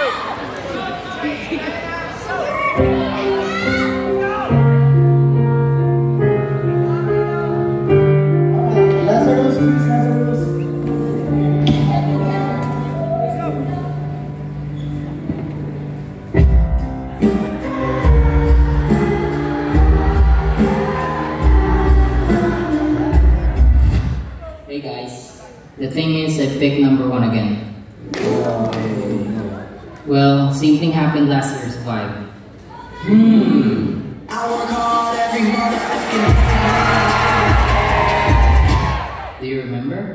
The thing is, I picked number 1 again. Well, same thing happened last year's vibe. I work hard every motherfucking Do you remember?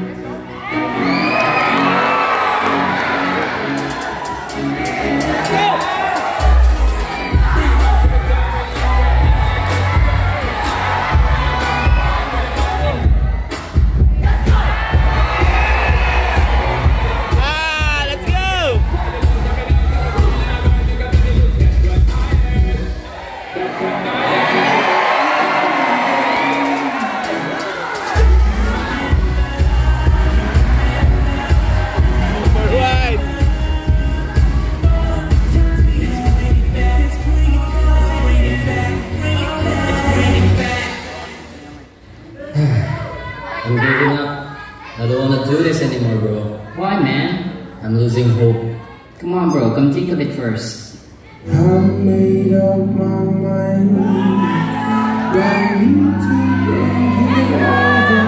I'm giving up. I don't wanna do this anymore, bro. Why, man? I'm losing hope. Come on, bro. Come think of it first. I made up my mind. Don't need to think it over.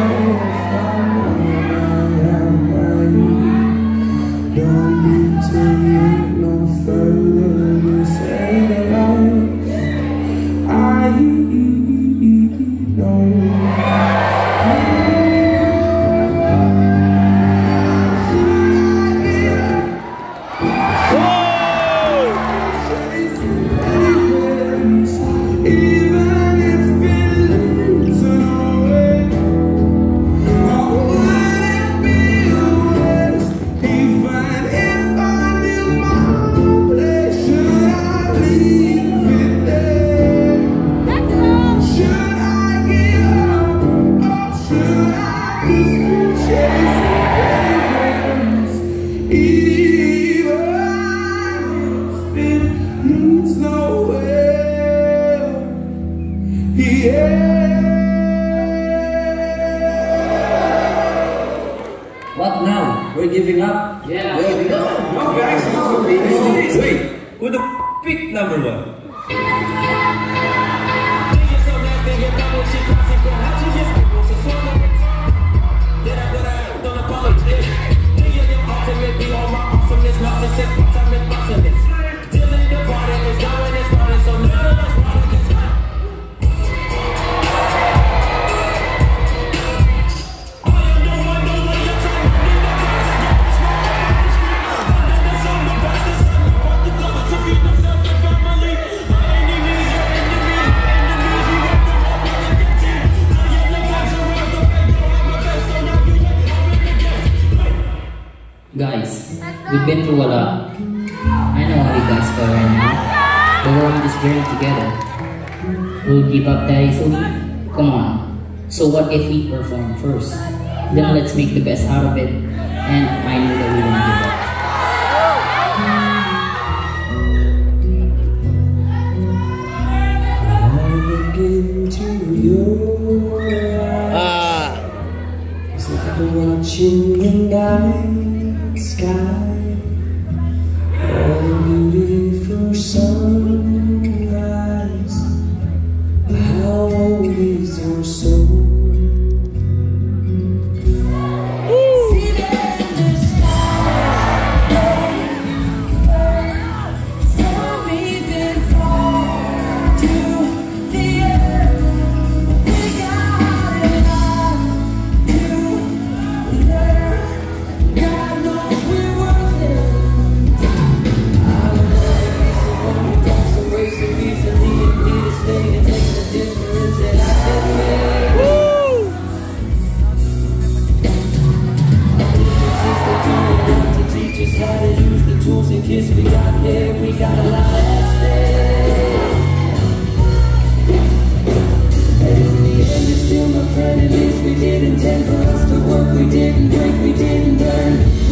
Don't need to look no further. This ain't right. I don't. What now? We're giving up? Yeah. No, guys, wait, who the pick number 1? Guys, we've been through a lot. I know how you guys feel right now. But we're on this journey together. We'll give up that easily? Come on. So what if we perform first? Then let's make the best out of it. And I know that we won't give up. I look into your eyes. It's like watching the night sky. All the beautiful sunrise. How old is your soul? We got here, we got a lot at stake. And in the end, it's still my friend. At least we didn't intend for us to work. We didn't break, we didn't burn.